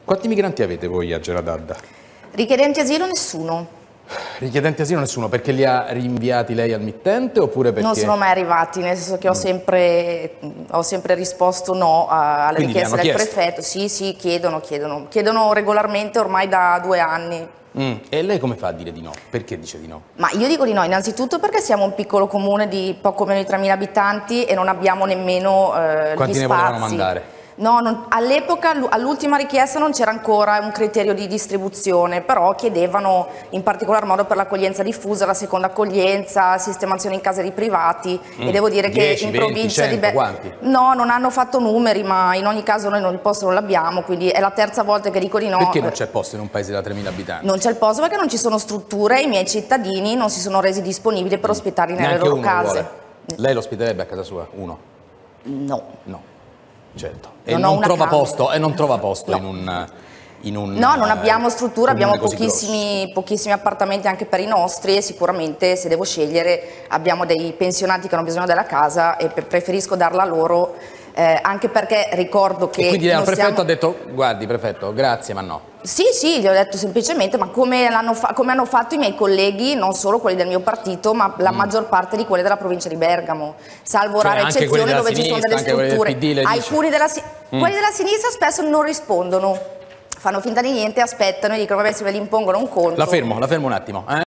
Quanti migranti avete voi a Geradadda? Richiedenti asilo nessuno. Richiedenti asilo nessuno, perché li ha rinviati lei al mittente oppure perché... Non sono mai arrivati, nel senso che ho sempre risposto no alle Quindi richieste del chiesto. prefetto. Sì, chiedono regolarmente ormai da 2 anni. E lei come fa a dire di no? Perché dice di no? Ma io dico di no, innanzitutto perché siamo un piccolo comune di poco meno di 3.000 abitanti e non abbiamo nemmeno Quanti gli ne volevano spazi. mandare? No, all'epoca, all'ultima richiesta non c'era ancora un criterio di distribuzione, però chiedevano in particolar modo per l'accoglienza diffusa, la seconda accoglienza, sistemazione in case di privati e devo dire 10, che in 20, provincia 100, di quanti? No, non hanno fatto numeri, ma in ogni caso noi il posto non l'abbiamo, quindi è la terza volta che dico di no. Perché non c'è posto in un paese da 3.000 abitanti? Non c'è il posto perché non ci sono strutture, i miei cittadini non si sono resi disponibili per ospitarli nelle Neanche loro uno case. vuole. Lei lo ospiterebbe a casa sua? Uno? No. No, certo. E Non ho non una trova camera. posto, No. in un No, non abbiamo struttura, comune abbiamo così grosso. pochissimi appartamenti anche per i nostri e sicuramente se devo scegliere abbiamo dei pensionati che hanno bisogno della casa e preferisco darla a loro anche perché ricordo che... E quindi al prefetto stiamo... ha detto, guardi prefetto, grazie ma no. Sì, gli ho detto semplicemente, ma come hanno fatto i miei colleghi, non solo quelli del mio partito, ma la maggior parte di quelli della provincia di Bergamo, salvo rare anche quelli eccezioni della dove ci sono delle sinistra, anche quelli strutture. del PD, le dice? Quelli della sinistra spesso non rispondono, fanno finta di niente, aspettano e dicono, vabbè, se ve li impongono un conto. La fermo un attimo.